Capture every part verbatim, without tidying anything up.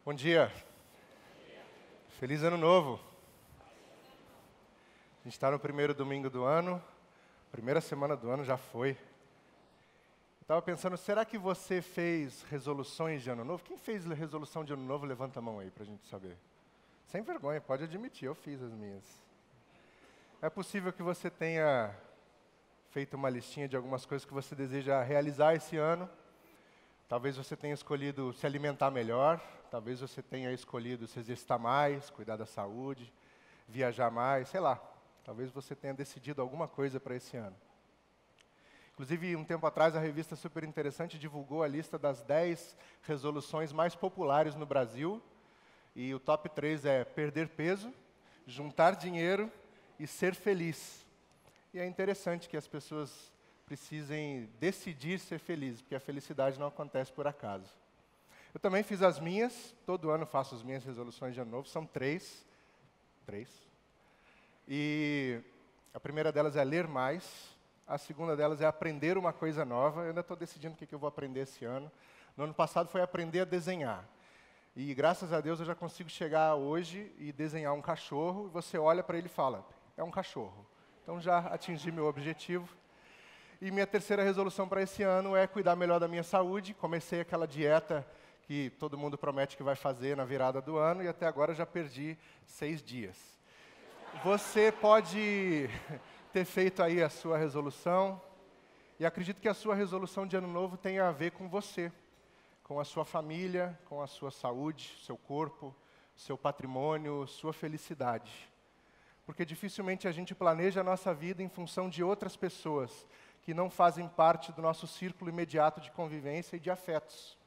Bom dia. Feliz Ano Novo. A gente está no primeiro domingo do ano, primeira semana do ano já foi. Estava pensando, será que você fez resoluções de Ano Novo? Quem fez resolução de Ano Novo, levanta a mão aí para a gente saber. Sem vergonha, pode admitir, eu fiz as minhas. É possível que você tenha feito uma listinha de algumas coisas que você deseja realizar esse ano. Talvez você tenha escolhido se alimentar melhor, talvez você tenha escolhido se exercitar mais, cuidar da saúde, viajar mais, sei lá. Talvez você tenha decidido alguma coisa para esse ano. Inclusive, um tempo atrás, a revista Super Interessante divulgou a lista das dez resoluções mais populares no Brasil. E o top três é perder peso, juntar dinheiro e ser feliz. E é interessante que as pessoas precisem decidir ser felizes, porque a felicidade não acontece por acaso. Eu também fiz as minhas, todo ano faço as minhas resoluções de ano novo, são três. Três. E a primeira delas é ler mais, a segunda delas é aprender uma coisa nova. Eu ainda estou decidindo o que, que eu vou aprender esse ano. No ano passado foi aprender a desenhar. E graças a Deus eu já consigo chegar hoje e desenhar um cachorro, e você olha para ele e fala, é um cachorro. Então já atingi meu objetivo. E minha terceira resolução para esse ano é cuidar melhor da minha saúde. Comecei aquela dieta que todo mundo promete que vai fazer na virada do ano e até agora já perdi seis dias. Você pode ter feito aí a sua resolução e acredito que a sua resolução de ano novo tenha a ver com você, com a sua família, com a sua saúde, seu corpo, seu patrimônio, sua felicidade. Porque dificilmente a gente planeja a nossa vida em função de outras pessoas que não fazem parte do nosso círculo imediato de convivência e de afetos.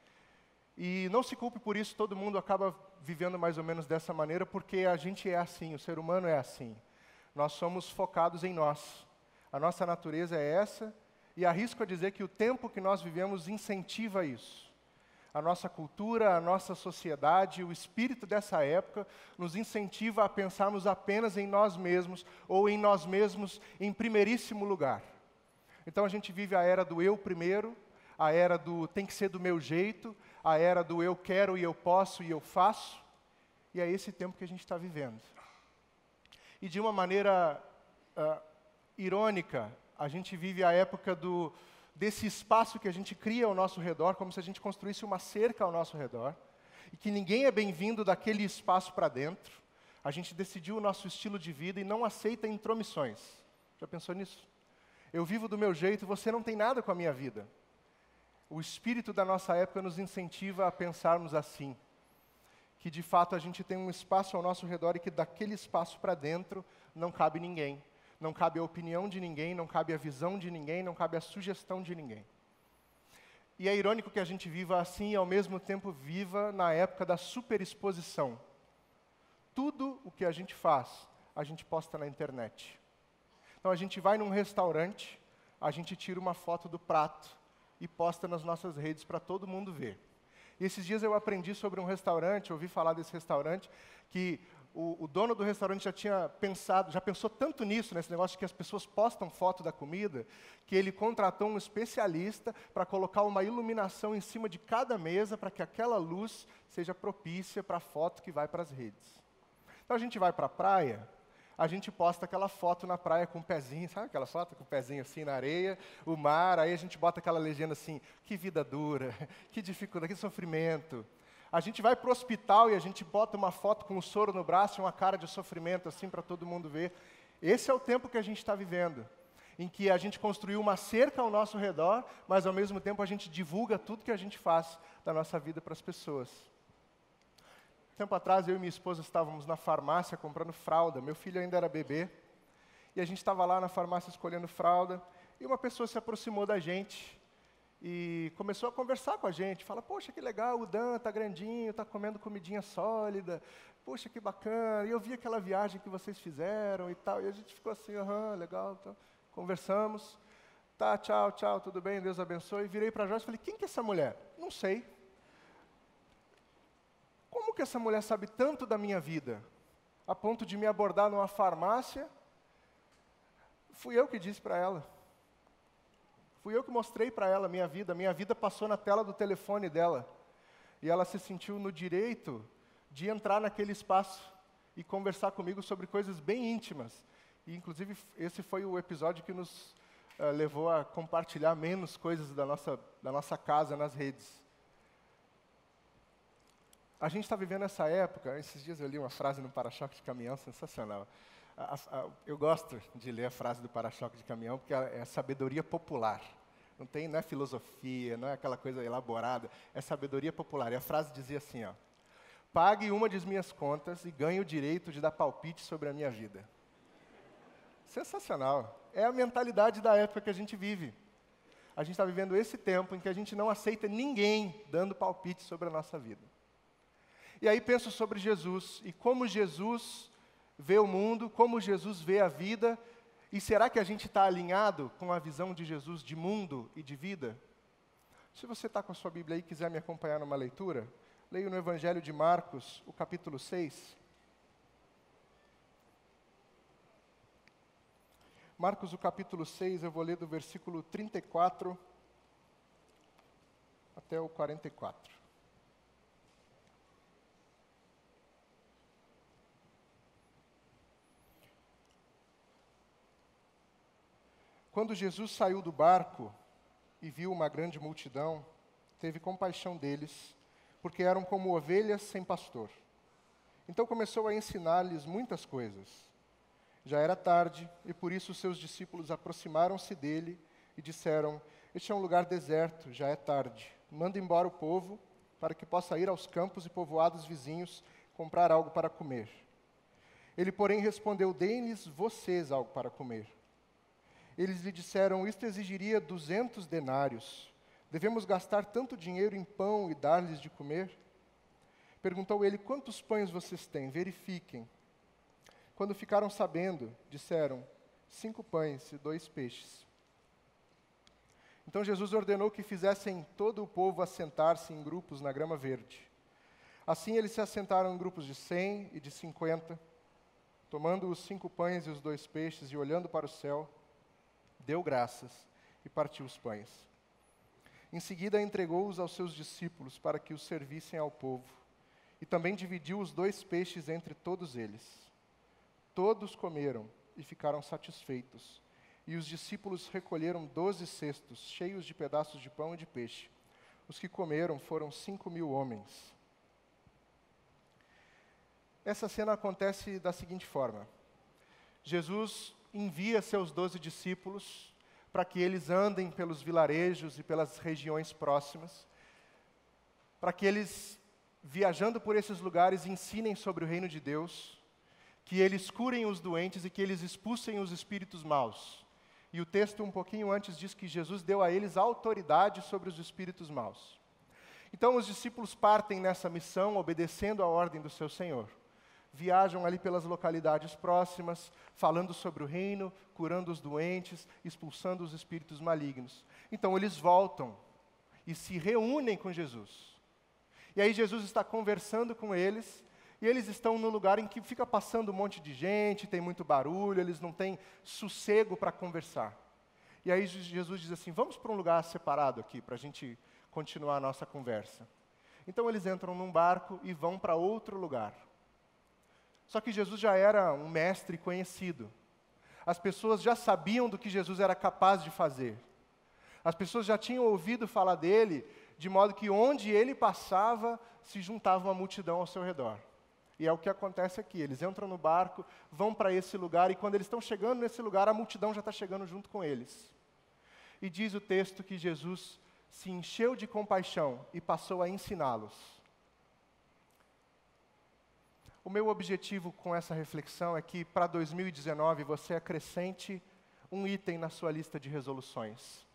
E não se culpe por isso, todo mundo acaba vivendo mais ou menos dessa maneira, porque a gente é assim, o ser humano é assim. Nós somos focados em nós. A nossa natureza é essa, e arrisco a dizer que o tempo que nós vivemos incentiva isso. A nossa cultura, a nossa sociedade, o espírito dessa época nos incentiva a pensarmos apenas em nós mesmos, ou em nós mesmos em primeiríssimo lugar. Então a gente vive a era do eu primeiro, a era do tem que ser do meu jeito, a era do eu quero e eu posso e eu faço, e é esse tempo que a gente está vivendo. E de uma maneira uh, irônica, a gente vive a época do, desse espaço que a gente cria ao nosso redor, como se a gente construísse uma cerca ao nosso redor, e que ninguém é bem-vindo daquele espaço para dentro. A gente decidiu o nosso estilo de vida e não aceita intromissões. Já pensou nisso? Eu vivo do meu jeito e você não tem nada com a minha vida. O espírito da nossa época nos incentiva a pensarmos assim, que de fato a gente tem um espaço ao nosso redor e que daquele espaço para dentro não cabe ninguém. Não cabe a opinião de ninguém, não cabe a visão de ninguém, não cabe a sugestão de ninguém. E é irônico que a gente viva assim e ao mesmo tempo viva na época da superexposição. Tudo o que a gente faz, a gente posta na internet. Então a gente vai num restaurante, a gente tira uma foto do prato e posta nas nossas redes para todo mundo ver. E esses dias eu aprendi sobre um restaurante, ouvi falar desse restaurante, que o, o dono do restaurante já tinha pensado, já pensou tanto nisso, nesse negócio de que as pessoas postam foto da comida, que ele contratou um especialista para colocar uma iluminação em cima de cada mesa para que aquela luz seja propícia para a foto que vai para as redes. Então a gente vai para a praia, a gente posta aquela foto na praia com o pezinho, sabe aquela foto com o pezinho assim na areia, o mar, aí a gente bota aquela legenda assim, que vida dura, que dificuldade, que sofrimento. A gente vai para o hospital e a gente bota uma foto com o soro no braço e uma cara de sofrimento assim para todo mundo ver. Esse é o tempo que a gente está vivendo, em que a gente construiu uma cerca ao nosso redor, mas ao mesmo tempo a gente divulga tudo que a gente faz da nossa vida para as pessoas. Tempo atrás, eu e minha esposa estávamos na farmácia comprando fralda. Meu filho ainda era bebê. E a gente estava lá na farmácia escolhendo fralda. E uma pessoa se aproximou da gente e começou a conversar com a gente. Fala, poxa, que legal, o Dan está grandinho, está comendo comidinha sólida. Poxa, que bacana. E eu vi aquela viagem que vocês fizeram e tal. E a gente ficou assim, aham, legal. Então, conversamos. Tá, tchau, tchau, tudo bem, Deus abençoe. E virei para a Joyce e falei, quem que é essa mulher? Não sei. Como que essa mulher sabe tanto da minha vida, a ponto de me abordar numa farmácia? Fui eu que disse para ela. Fui eu que mostrei para ela a minha vida. A minha vida passou na tela do telefone dela. e ela se sentiu no direito de entrar naquele espaço e conversar comigo sobre coisas bem íntimas. E, inclusive, esse foi o episódio que nos uh, levou a compartilhar menos coisas da nossa, da nossa casa nas redes. A gente está vivendo essa época, esses dias eu li uma frase no para-choque de caminhão sensacional. A, a, eu gosto de ler a frase do para-choque de caminhão, porque é sabedoria popular. Não tem, não é filosofia, não é aquela coisa elaborada, é sabedoria popular. E a frase dizia assim, ó: pague uma de minhas contas e ganhe o direito de dar palpite sobre a minha vida. Sensacional. É a mentalidade da época que a gente vive. A gente está vivendo esse tempo em que a gente não aceita ninguém dando palpite sobre a nossa vida. E aí penso sobre Jesus e como Jesus vê o mundo, como Jesus vê a vida, e será que a gente está alinhado com a visão de Jesus de mundo e de vida? Se você está com a sua Bíblia aí e quiser me acompanhar numa leitura, leio no Evangelho de Marcos, o capítulo seis. Marcos, o capítulo seis, eu vou ler do versículo trinta e quatro até o quarenta e quatro. Quando Jesus saiu do barco e viu uma grande multidão, teve compaixão deles, porque eram como ovelhas sem pastor. Então começou a ensinar-lhes muitas coisas. Já era tarde, e por isso seus discípulos aproximaram-se dele e disseram: este é um lugar deserto, já é tarde. Manda embora o povo, para que possa ir aos campos e povoados vizinhos comprar algo para comer. Ele, porém, respondeu: deem-lhes vocês algo para comer. Eles lhe disseram: isto exigiria duzentos denários. Devemos gastar tanto dinheiro em pão e dar-lhes de comer? Perguntou ele: quantos pães vocês têm? Verifiquem. Quando ficaram sabendo, disseram: cinco pães e dois peixes. Então Jesus ordenou que fizessem todo o povo assentar-se em grupos na grama verde. Assim eles se assentaram em grupos de cem e de cinquenta, tomando os cinco pães e os dois peixes e olhando para o céu, deu graças e partiu os pães. Em seguida entregou-os aos seus discípulos para que os servissem ao povo, e também dividiu os dois peixes entre todos eles. Todos comeram e ficaram satisfeitos, e os discípulos recolheram doze cestos cheios de pedaços de pão e de peixe. Os que comeram foram cinco mil homens. Essa cena acontece da seguinte forma: Jesus envia seus doze discípulos para que eles andem pelos vilarejos e pelas regiões próximas, para que eles, viajando por esses lugares, ensinem sobre o reino de Deus, que eles curem os doentes e que eles expulsem os espíritos maus. E o texto, um pouquinho antes, diz que Jesus deu a eles autoridade sobre os espíritos maus. Então, os discípulos partem nessa missão, obedecendo a ordem do seu Senhor. Viajam ali pelas localidades próximas, falando sobre o reino, curando os doentes, expulsando os espíritos malignos. Então eles voltam e se reúnem com Jesus. E aí Jesus está conversando com eles, e eles estão num lugar em que fica passando um monte de gente, tem muito barulho, eles não têm sossego para conversar. E aí Jesus diz assim: vamos para um lugar separado aqui, para a gente continuar a nossa conversa. Então eles entram num barco e vão para outro lugar. Só que Jesus já era um mestre conhecido. As pessoas já sabiam do que Jesus era capaz de fazer. As pessoas já tinham ouvido falar dele, de modo que onde ele passava, se juntava uma multidão ao seu redor. E é o que acontece aqui. Eles entram no barco, vão para esse lugar, e quando eles estão chegando nesse lugar, a multidão já está chegando junto com eles. E diz o texto que Jesus se encheu de compaixão e passou a ensiná-los. O meu objetivo com essa reflexão é que, para dois mil e dezenove, você acrescente um item na sua lista de resoluções.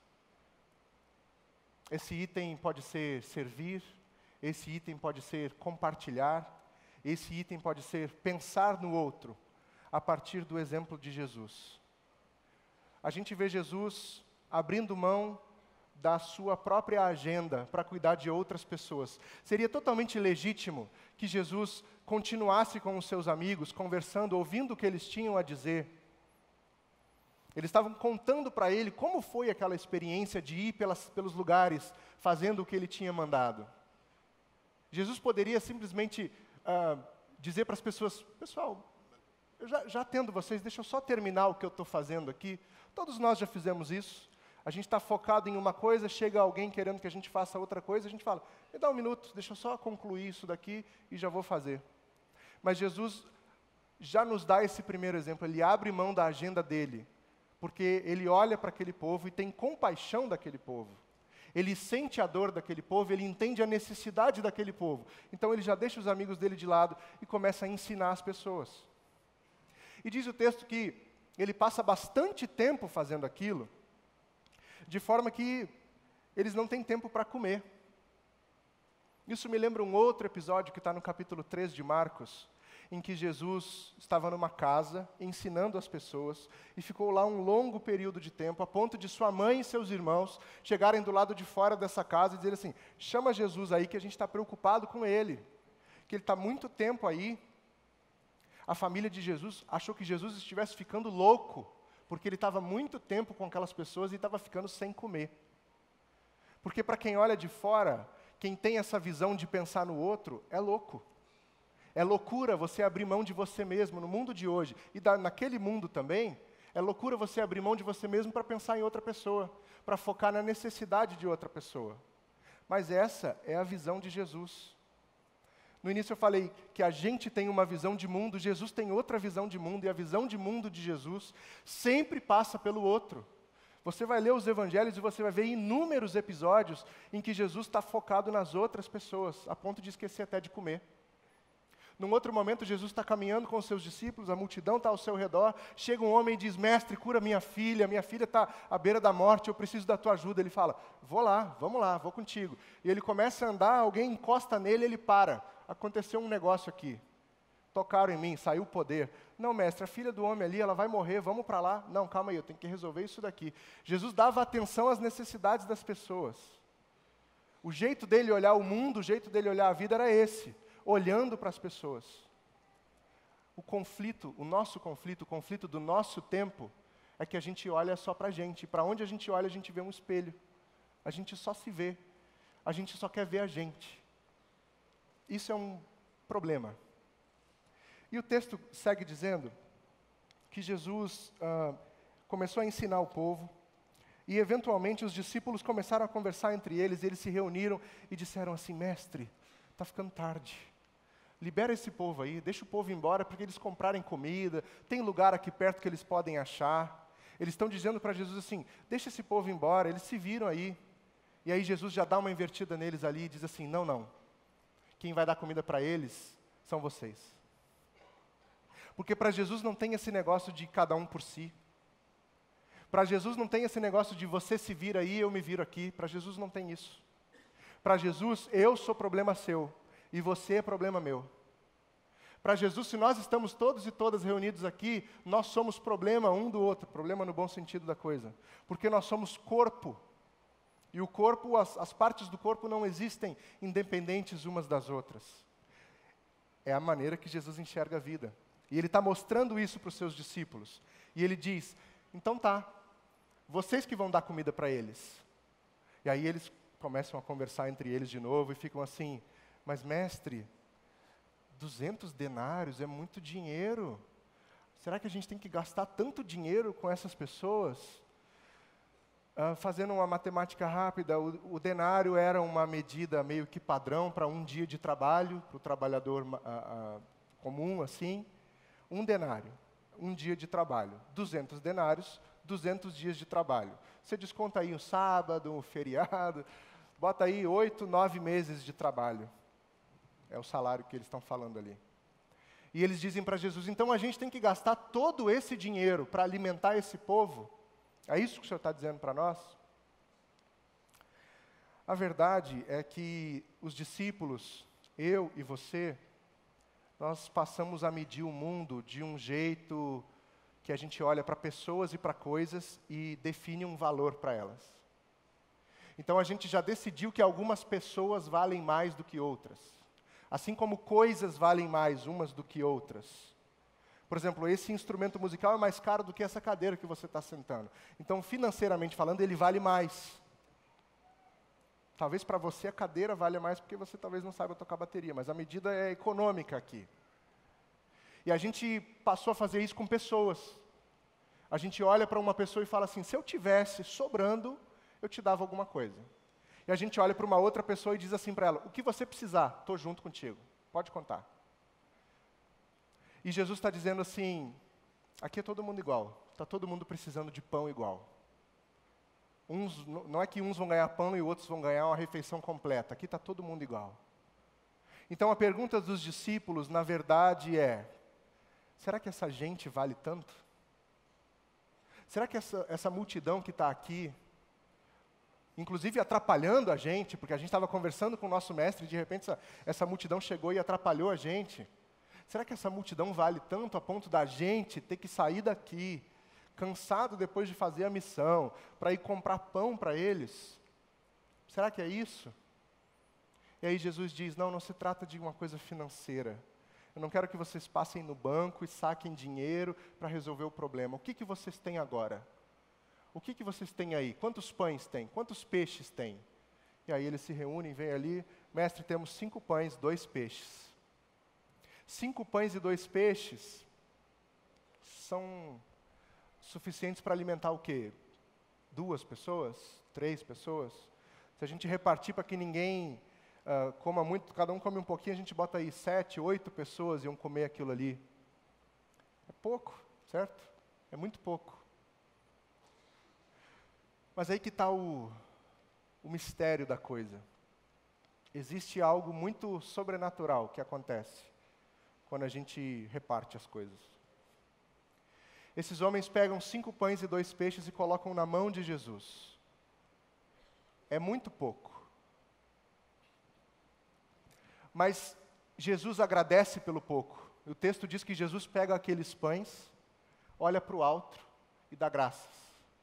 Esse item pode ser servir, esse item pode ser compartilhar, esse item pode ser pensar no outro, a partir do exemplo de Jesus. A gente vê Jesus abrindo mão da sua própria agenda para cuidar de outras pessoas. Seria totalmente legítimo que Jesus continuasse com os seus amigos, conversando, ouvindo o que eles tinham a dizer. Eles estavam contando para ele como foi aquela experiência de ir pelas, pelos lugares, fazendo o que ele tinha mandado. Jesus poderia simplesmente ah, dizer para as pessoas, pessoal, eu já, já atendo vocês, deixa eu só terminar o que eu estou fazendo aqui. Todos nós já fizemos isso. A gente está focado em uma coisa, chega alguém querendo que a gente faça outra coisa, a gente fala, me dá um minuto, deixa eu só concluir isso daqui e já vou fazer. Mas Jesus já nos dá esse primeiro exemplo, ele abre mão da agenda dele, porque ele olha para aquele povo e tem compaixão daquele povo. Ele sente a dor daquele povo, ele entende a necessidade daquele povo. Então ele já deixa os amigos dele de lado e começa a ensinar as pessoas. E diz o texto que ele passa bastante tempo fazendo aquilo, de forma que eles não têm tempo para comer. Isso me lembra um outro episódio que está no capítulo três de Marcos, em que Jesus estava numa casa, ensinando as pessoas, e ficou lá um longo período de tempo, a ponto de sua mãe e seus irmãos chegarem do lado de fora dessa casa e dizerem assim, chama Jesus aí que a gente está preocupado com ele, que ele está muito tempo aí. A família de Jesus achou que Jesus estivesse ficando louco, porque ele estava muito tempo com aquelas pessoas e estava ficando sem comer. Porque para quem olha de fora, quem tem essa visão de pensar no outro, é louco. É loucura você abrir mão de você mesmo no mundo de hoje. E da, naquele mundo também, é loucura você abrir mão de você mesmo para pensar em outra pessoa, para focar na necessidade de outra pessoa. Mas essa é a visão de Jesus. No início eu falei que a gente tem uma visão de mundo, Jesus tem outra visão de mundo, e a visão de mundo de Jesus sempre passa pelo outro. Você vai ler os evangelhos e você vai ver inúmeros episódios em que Jesus está focado nas outras pessoas, a ponto de esquecer até de comer. Num outro momento, Jesus está caminhando com os seus discípulos, a multidão está ao seu redor, chega um homem e diz, mestre, cura minha filha, minha filha está à beira da morte, eu preciso da tua ajuda. Ele fala, vou lá, vamos lá, vou contigo. E ele começa a andar, alguém encosta nele, ele para. Aconteceu um negócio aqui. Tocaram em mim, saiu o poder. Não, mestre, a filha do homem ali, ela vai morrer, vamos para lá. Não, calma aí, eu tenho que resolver isso daqui. Jesus dava atenção às necessidades das pessoas. O jeito dele olhar o mundo, o jeito dele olhar a vida era esse. Olhando para as pessoas. O conflito, o nosso conflito, o conflito do nosso tempo, é que a gente olha só para a gente. Para onde a gente olha, a gente vê um espelho. A gente só se vê. A gente só quer ver a gente. Isso é um problema. E o texto segue dizendo que Jesus ah, começou a ensinar o povo, e eventualmente os discípulos começaram a conversar entre eles, e eles se reuniram e disseram assim, mestre, está ficando tarde. Libera esse povo aí, deixa o povo ir embora para que eles comprarem comida, tem lugar aqui perto que eles podem achar. Eles estão dizendo para Jesus assim, deixa esse povo embora, eles se viram aí. E aí Jesus já dá uma invertida neles ali e diz assim, não, não, quem vai dar comida para eles são vocês. Porque para Jesus não tem esse negócio de cada um por si. Para Jesus não tem esse negócio de você se vira aí, eu me viro aqui. Para Jesus não tem isso. Para Jesus, eu sou problema seu. E você é problema meu. Para Jesus, se nós estamos todos e todas reunidos aqui, nós somos problema um do outro, problema no bom sentido da coisa. Porque nós somos corpo. E o corpo, as, as partes do corpo não existem independentes umas das outras. É a maneira que Jesus enxerga a vida. E ele está mostrando isso para os seus discípulos. E ele diz, então tá, vocês que vão dar comida para eles. E aí eles começam a conversar entre eles de novo e ficam assim, mas mestre, duzentos denários é muito dinheiro. Será que a gente tem que gastar tanto dinheiro com essas pessoas? Uh, fazendo uma matemática rápida, o, o denário era uma medida meio que padrão para um dia de trabalho, para o trabalhador uh, uh, comum, assim. Um denário, um dia de trabalho. duzentos denários, duzentos dias de trabalho. Você desconta aí o sábado, o feriado, bota aí oito, nove meses de trabalho. É o salário que eles estão falando ali. E eles dizem para Jesus, então a gente tem que gastar todo esse dinheiro para alimentar esse povo? É isso que o Senhor está dizendo para nós? A verdade é que os discípulos, eu e você, nós passamos a medir o mundo de um jeito que a gente olha para pessoas e para coisas e define um valor para elas. Então a gente já decidiu que algumas pessoas valem mais do que outras. Assim como coisas valem mais umas do que outras. Por exemplo, esse instrumento musical é mais caro do que essa cadeira que você está sentando. Então, financeiramente falando, ele vale mais. Talvez para você a cadeira valha mais porque você talvez não saiba tocar bateria, mas a medida é econômica aqui. E a gente passou a fazer isso com pessoas. A gente olha para uma pessoa e fala assim, se eu tivesse sobrando, eu te dava alguma coisa. E a gente olha para uma outra pessoa e diz assim para ela, o que você precisar, estou junto contigo, pode contar. E Jesus está dizendo assim, aqui é todo mundo igual, está todo mundo precisando de pão igual. Uns, não é que uns vão ganhar pão e outros vão ganhar uma refeição completa, aqui está todo mundo igual. Então a pergunta dos discípulos, na verdade, é, será que essa gente vale tanto? Será que essa, essa multidão que está aqui, inclusive atrapalhando a gente, porque a gente estava conversando com o nosso mestre e de repente essa, essa multidão chegou e atrapalhou a gente. Será que essa multidão vale tanto a ponto da gente ter que sair daqui, cansado depois de fazer a missão, para ir comprar pão para eles? Será que é isso? E aí Jesus diz, não, não se trata de uma coisa financeira. Eu não quero que vocês passem no banco e saquem dinheiro para resolver o problema. O que, que vocês têm agora? O que, que vocês têm aí? Quantos pães têm? Quantos peixes têm? E aí eles se reúnem, vêm ali, mestre, temos cinco pães, dois peixes. Cinco pães e dois peixes são suficientes para alimentar o quê? Duas pessoas? Três pessoas? Se a gente repartir para que ninguém uh, coma muito, cada um come um pouquinho, a gente bota aí sete, oito pessoas iam comer aquilo ali. É pouco, certo? É muito pouco. Mas aí que está o, o mistério da coisa. Existe algo muito sobrenatural que acontece quando a gente reparte as coisas. Esses homens pegam cinco pães e dois peixes e colocam na mão de Jesus. É muito pouco. Mas Jesus agradece pelo pouco. O texto diz que Jesus pega aqueles pães, olha para o alto e dá graças.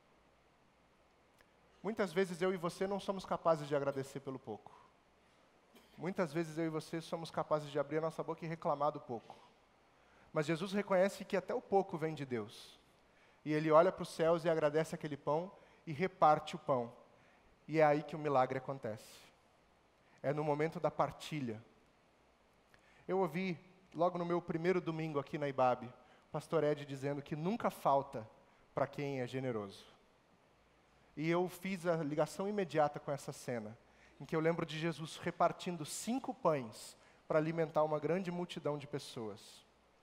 Muitas vezes eu e você não somos capazes de agradecer pelo pouco. Muitas vezes eu e você somos capazes de abrir a nossa boca e reclamar do pouco. Mas Jesus reconhece que até o pouco vem de Deus. E Ele olha para os céus e agradece aquele pão e reparte o pão. E é aí que o milagre acontece. É no momento da partilha. Eu ouvi, logo no meu primeiro domingo aqui na I B A B, o pastor Ed dizendo que nunca falta para quem é generoso. E eu fiz a ligação imediata com essa cena, em que eu lembro de Jesus repartindo cinco pães para alimentar uma grande multidão de pessoas.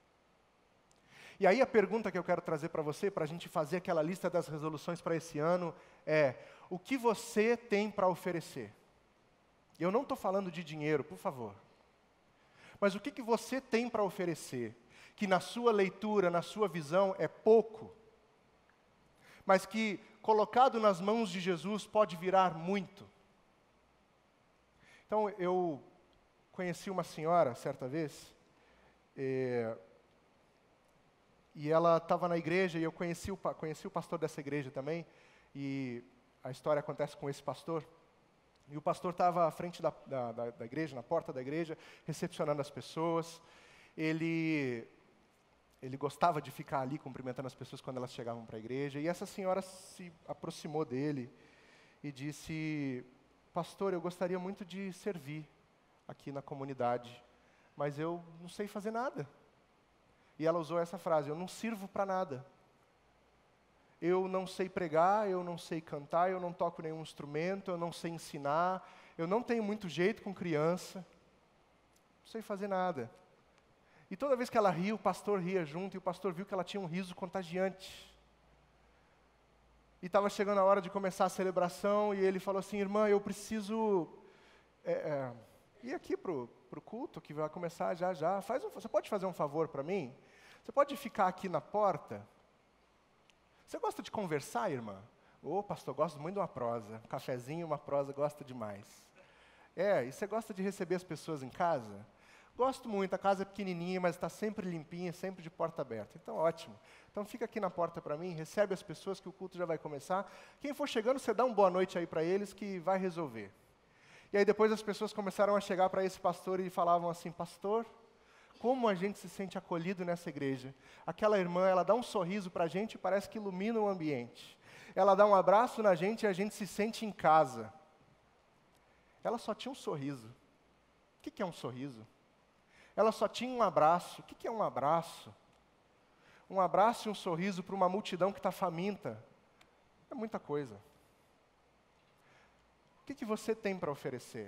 E aí a pergunta que eu quero trazer para você, para a gente fazer aquela lista das resoluções para esse ano, é, o que você tem para oferecer? Eu não estou falando de dinheiro, por favor. Mas o que, que você tem para oferecer, que na sua leitura, na sua visão, é pouco, mas que, colocado nas mãos de Jesus, pode virar muito? Então, eu conheci uma senhora, certa vez, é, e ela estava na igreja, e eu conheci o, conheci o pastor dessa igreja também, e a história acontece com esse pastor. E o pastor estava à frente da, da, da, da igreja, na porta da igreja, recepcionando as pessoas. Ele, ele gostava de ficar ali cumprimentando as pessoas quando elas chegavam para a igreja. E essa senhora se aproximou dele e disse, pastor, eu gostaria muito de servir aqui na comunidade, mas eu não sei fazer nada. E ela usou essa frase, eu não sirvo para nada. Eu não sei pregar, eu não sei cantar, eu não toco nenhum instrumento, eu não sei ensinar, eu não tenho muito jeito com criança, não sei fazer nada. E toda vez que ela ria, o pastor ria junto, e o pastor viu que ela tinha um riso contagiante. E estava chegando a hora de começar a celebração, e ele falou assim, irmã, eu preciso é, é, ir aqui para o culto, que vai começar já já. Faz um, você pode fazer um favor para mim? Você pode ficar aqui na porta? Você gosta de conversar, irmã? Ô, pastor, gosto muito de uma prosa. Um cafezinho, uma prosa, gosto demais. É, e você gosta de receber as pessoas em casa? Gosto muito, a casa é pequenininha, mas está sempre limpinha, sempre de porta aberta. Então, ótimo. Então, fica aqui na porta para mim, recebe as pessoas que o culto já vai começar. Quem for chegando, você dá uma boa noite aí para eles que vai resolver. E aí depois as pessoas começaram a chegar para esse pastor e falavam assim, pastor, como a gente se sente acolhido nessa igreja. Aquela irmã, ela dá um sorriso para a gente e parece que ilumina o ambiente. Ela dá um abraço na gente e a gente se sente em casa. ela só tinha um sorriso. O que que é um sorriso? Ela só tinha um abraço. O que que é um abraço? Um abraço e um sorriso para uma multidão que está faminta. É muita coisa. O que que você tem para oferecer?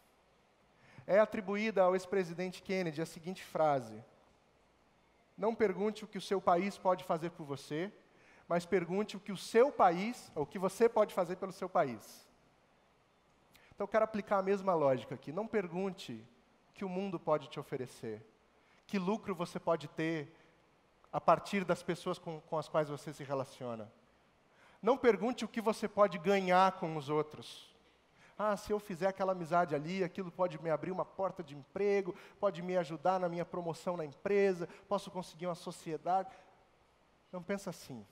É atribuída ao ex-presidente Kennedy a seguinte frase: não pergunte o que o seu país pode fazer por você, mas pergunte o que o seu país, ou o que você pode fazer pelo seu país. Então eu quero aplicar a mesma lógica aqui. Não pergunte o que o mundo pode te oferecer, que lucro você pode ter a partir das pessoas com, com as quais você se relaciona. Não pergunte o que você pode ganhar com os outros. Ah, se eu fizer aquela amizade ali, aquilo pode me abrir uma porta de emprego, pode me ajudar na minha promoção na empresa, posso conseguir uma sociedade. Não pensa assim.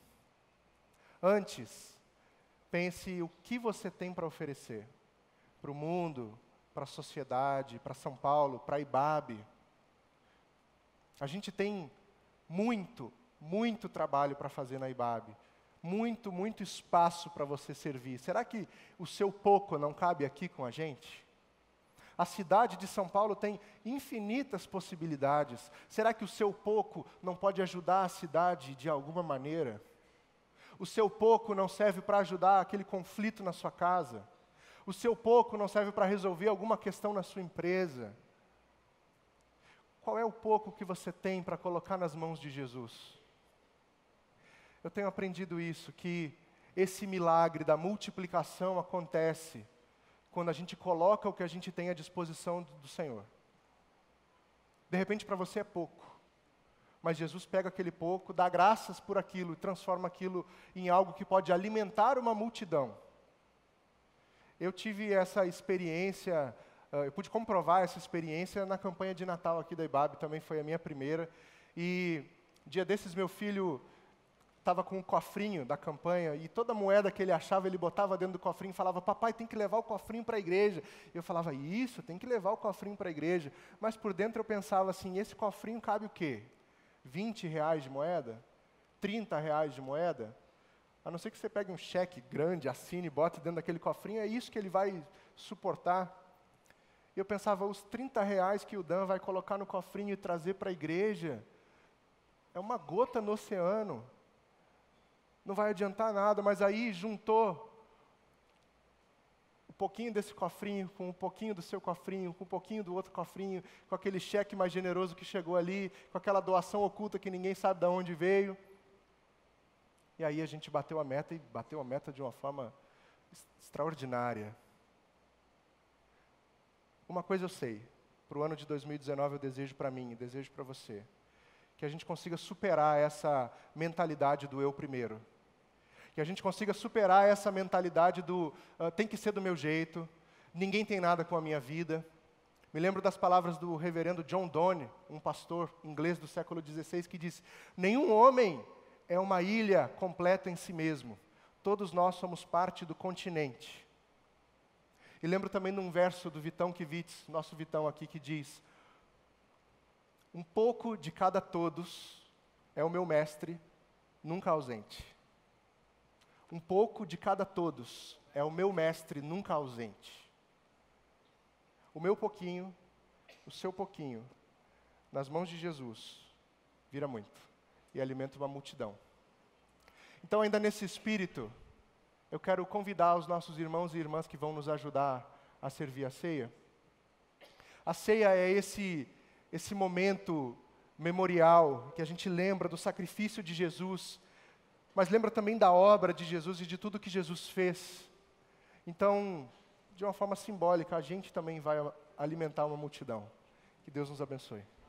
Antes, pense o que você tem para oferecer para o mundo, para a sociedade, para São Paulo, para a I B A B. A gente tem muito, muito trabalho para fazer na I B A B. Muito, muito espaço para você servir. Será que o seu pouco não cabe aqui com a gente? A cidade de São Paulo tem infinitas possibilidades. Será que o seu pouco não pode ajudar a cidade de alguma maneira? O seu pouco não serve para ajudar aquele conflito na sua casa? O seu pouco não serve para resolver alguma questão na sua empresa? Qual é o pouco que você tem para colocar nas mãos de Jesus? Eu tenho aprendido isso, que esse milagre da multiplicação acontece quando a gente coloca o que a gente tem à disposição do, do Senhor. De repente para você é pouco, mas Jesus pega aquele pouco, dá graças por aquilo e transforma aquilo em algo que pode alimentar uma multidão. Eu tive essa experiência, uh, eu pude comprovar essa experiência na campanha de Natal aqui da I B A B, também foi a minha primeira. E dia desses meu filho estava com um cofrinho da campanha, e toda moeda que ele achava, ele botava dentro do cofrinho e falava: papai, tem que levar o cofrinho para a igreja. E eu falava: isso, tem que levar o cofrinho para a igreja. Mas por dentro eu pensava assim: esse cofrinho cabe o quê? vinte reais de moeda? trinta reais de moeda? A não ser que você pegue um cheque grande, assine, bote dentro daquele cofrinho, é isso que ele vai suportar. E eu pensava: os trinta reais que o Dan vai colocar no cofrinho e trazer para a igreja, é uma gota no oceano. Não vai adiantar nada, mas aí juntou um pouquinho desse cofrinho, com um pouquinho do seu cofrinho, com um pouquinho do outro cofrinho, com aquele cheque mais generoso que chegou ali, com aquela doação oculta que ninguém sabe de onde veio. E aí a gente bateu a meta, e bateu a meta de uma forma extraordinária. Uma coisa eu sei, para o ano de dois mil e dezenove eu desejo para mim, desejo para você, que a gente consiga superar essa mentalidade do eu primeiro. Que a gente consiga superar essa mentalidade do uh, tem que ser do meu jeito, ninguém tem nada com a minha vida. Me lembro das palavras do reverendo John Donne, um pastor inglês do século dezesseis, que diz: nenhum homem é uma ilha completa em si mesmo, todos nós somos parte do continente. E lembro também de um verso do Vitão Kivitz, nosso Vitão aqui, que diz: um pouco de cada todos é o meu mestre, nunca ausente. Um pouco de cada todos é o meu mestre, nunca ausente. O meu pouquinho, o seu pouquinho, nas mãos de Jesus, vira muito e alimenta uma multidão. Então, ainda nesse espírito, eu quero convidar os nossos irmãos e irmãs que vão nos ajudar a servir a ceia. A ceia é esse, esse momento memorial que a gente lembra do sacrifício de Jesus, mas lembra também da obra de Jesus e de tudo que Jesus fez. Então, de uma forma simbólica, a gente também vai alimentar uma multidão. Que Deus nos abençoe.